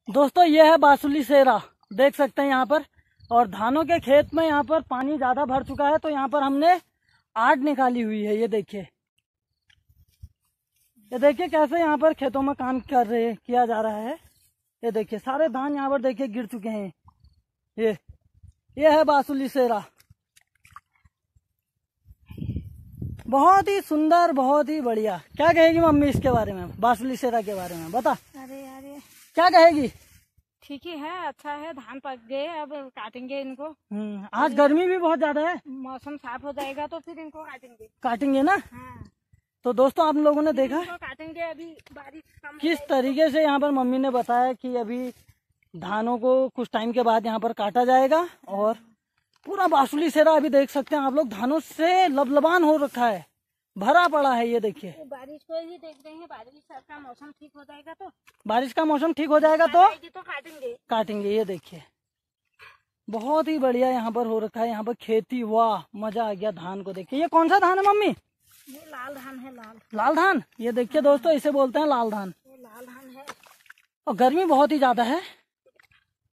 दोस्तों ये है बासुली सेरा, देख सकते हैं यहाँ पर। और धानों के खेत में यहाँ पर पानी ज्यादा भर चुका है, तो यहाँ पर हमने आड़ निकाली हुई है। ये देखिए कैसे यहाँ पर खेतों में काम किया जा रहा है। ये देखिए सारे धान यहाँ पर देखिए गिर चुके हैं। ये है बासुली सेरा, बहुत ही सुंदर, बहुत ही बढ़िया। क्या कहेगी मम्मी इसके बारे में, बासुली सेरा के बारे में बता। अरे क्या कहेगी? ठीक ही है, अच्छा है। धान पक गए, अब काटेंगे इनको। आज गर्मी भी बहुत ज्यादा है, मौसम साफ हो जाएगा तो फिर इनको काटेंगे ना। हाँ। तो दोस्तों आप लोगों ने देखा काटेंगे, अभी बारिश कम किस तरीके से यहाँ पर मम्मी ने बताया कि अभी धानों को कुछ टाइम के बाद यहाँ पर काटा जाएगा। और पूरा बासुली सेरा अभी देख सकते हैं आप लोग, धानों से लबलबान हो रखा है, भरा पड़ा है। ये देखिए बारिश को ही देख रहे हैं, बारिश का मौसम ठीक हो जाएगा तो काटेंगे। ये देखिए बहुत ही बढ़िया यहाँ पर हो रखा है, यहाँ पर खेती। वाह मजा आ गया धान को देखिए। ये कौन सा धान है मम्मी? ये लाल धान है। लाल धान, ये देखिए दोस्तों इसे बोलते हैं लाल धान। ये लाल धान है। और गर्मी बहुत ही ज्यादा है।